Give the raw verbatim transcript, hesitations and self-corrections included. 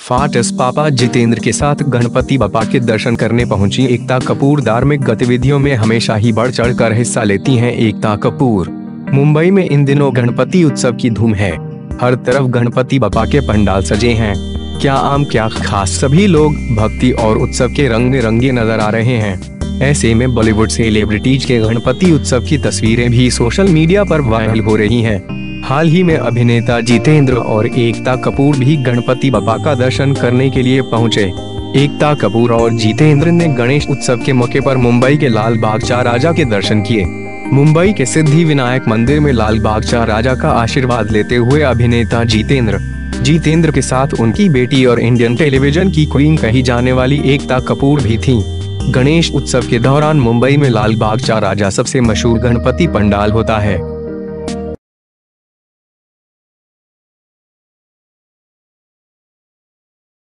फाटस पापा जितेंद्र के साथ गणपति बप्पा के दर्शन करने पहुंची एकता कपूर। धार्मिक गतिविधियों में हमेशा ही बढ़ चढ़ कर हिस्सा लेती हैं एकता कपूर। मुंबई में इन दिनों गणपति उत्सव की धूम है। हर तरफ गणपति बप्पा के पंडाल सजे हैं। क्या आम क्या खास, सभी लोग भक्ति और उत्सव के रंग में रंगे नजर आ रहे हैं। ऐसे में बॉलीवुड सेलिब्रिटीज के गणपति उत्सव की तस्वीरें भी सोशल मीडिया पर वायरल हो रही हैं। हाल ही में अभिनेता जितेंद्र और एकता कपूर भी गणपति बप्पा का दर्शन करने के लिए पहुंचे। एकता कपूर और जितेंद्र ने गणेश उत्सव के मौके पर मुंबई के लाल बागचा राजा के दर्शन किए। मुंबई के सिद्धि विनायक मंदिर में लाल बागचा राजा का आशीर्वाद लेते हुए अभिनेता जितेंद्र जितेंद्र के साथ उनकी बेटी और इंडियन टेलीविजन की क्वीन कही जाने वाली एकता कपूर भी थीं। गणेश उत्सव के दौरान मुंबई में लाल बागचा राजा सबसे मशहूर गणपति पंडाल होता है।